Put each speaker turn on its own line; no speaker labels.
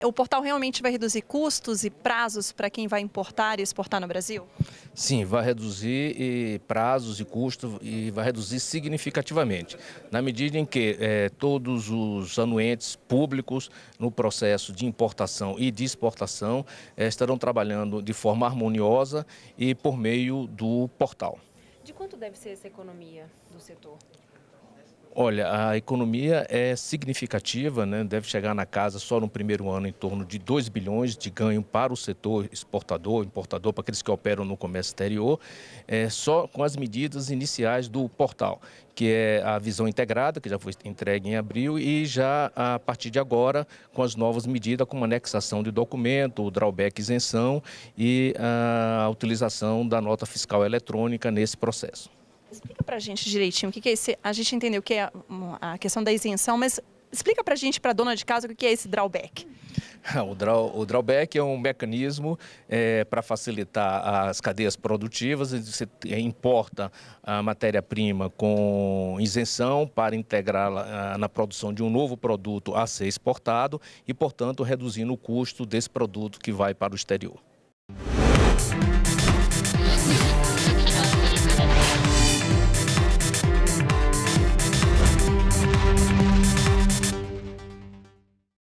O portal realmente vai reduzir custos e prazos para quem vai importar e exportar no Brasil?
Sim, vai reduzir prazos e custos e vai reduzir significativamente, na medida em que todos os anuentes públicos no processo de importação e de exportação estarão trabalhando de forma harmoniosa e por meio do portal.
De quanto deve ser essa economia do setor?
Olha, a economia é significativa, né? Deve chegar na casa só no primeiro ano em torno de 2 bilhões de ganho para o setor exportador, importador, para aqueles que operam no comércio exterior, só com as medidas iniciais do portal, que é a visão integrada, que já foi entregue em abril, e já a partir de agora com as novas medidas, como anexação de documento, o drawback isenção e a utilização da nota fiscal eletrônica nesse processo.
Explica para a gente direitinho o que é esse. A gente entendeu o que é a questão da isenção, mas explica para a gente, para a dona de casa, o que é esse drawback.
O drawback é um mecanismo para facilitar as cadeias produtivas. Você importa a matéria-prima com isenção para integrá-la na produção de um novo produto a ser exportado e, portanto, reduzindo o custo desse produto que vai para o exterior.